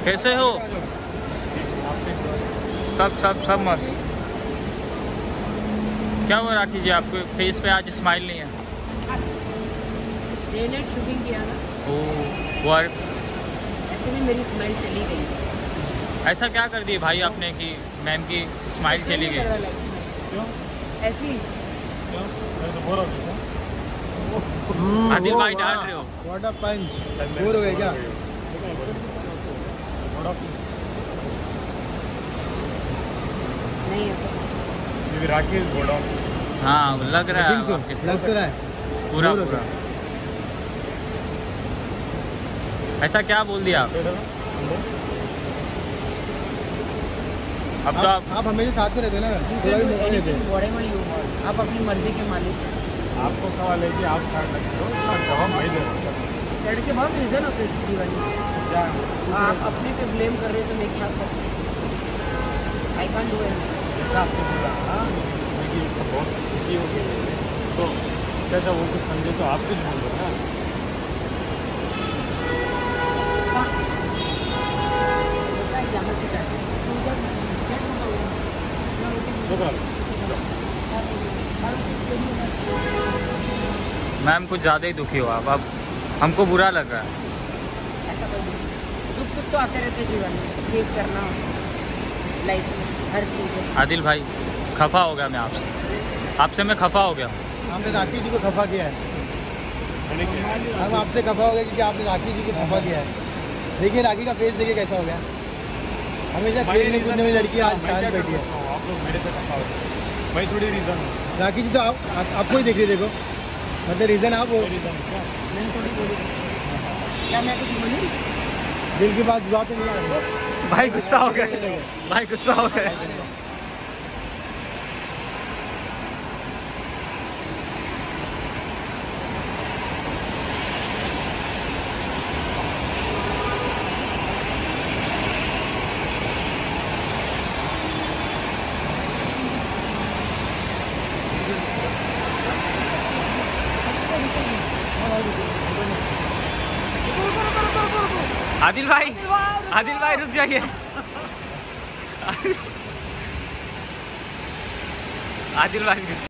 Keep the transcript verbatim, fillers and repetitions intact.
कैसे हो? सब सब सब मस्त। क्या हुआ राखी जी, आपके फेस पे आज स्माइल नहीं है? डे नाइट शूटिंग किया ना। ओह वो ऐसे भी मेरी स्माइल चली गई। ऐसा क्या कर दिए भाई आपने कि मैम की स्माइल चली गई? क्यों ऐसी? आदिल भाई डांट रहे हो? व्हाट अ पंच, बोर हो गए क्या? नहीं ऐसा राखी हाँ लग रहा है, लग तो रहा है पूरा पूरा। ऐसा क्या बोल दिया आप? अब तो आप आप हमेशा साथ में रहते ना, थोड़ा भी मौका लेते हैं। आप अपनी मर्जी के मालिक हैं। आपको सवाल है कि आप क्या करते हो, इसका जवाब मैं दे रहा हूँ। सैड के बहुत रीजन होते हैं जीवन में। आप अपने पे ब्लेम कर रहे हो तो मैं क्या कर सकती हूँ? I can't do anything. जैसा आपने बोला हाँ मेरी बहुत खुशी हो गई, तो जैसा वो कुछ समझे तो आप कुछ बोल दो ना। मैम कुछ ज़्यादा ही दुखी हो आप, अब हमको बुरा लग रहा है। ऐसा कोई नहीं, दुख सुख तो आते रहते जीवन में, फेस करना लाइफ में हर चीज़ है। आदिल भाई खफा हो गया मैं आपसे, आपसे मैं खफा हो गया। हमने राखी जी को खफा किया है, हम आपसे खफा हो गए क्योंकि आपने राखी जी को खफा किया है। देखिए राखी का फेस देखिए कैसा हो गया। हमेशा खेलने कूदने वाली लड़की आज शांत बैठी है। आप लोग मेरे से खफा हो गए, मैं थोड़ी रीज़न हूँ। राखी जी तो आप, आप आपको ही देख रही, देखो मतलब रीज़न आप हो। मैंने थोड़ी बोली, क्या मैं कुछ बोली? दिल की बात जवाब तो नहीं आ रही। भाई गुस्सा हो गया, भाई गुस्सा हो गया। आदिल भाई, आदिल भाई रुक जाइए। आदिल भाई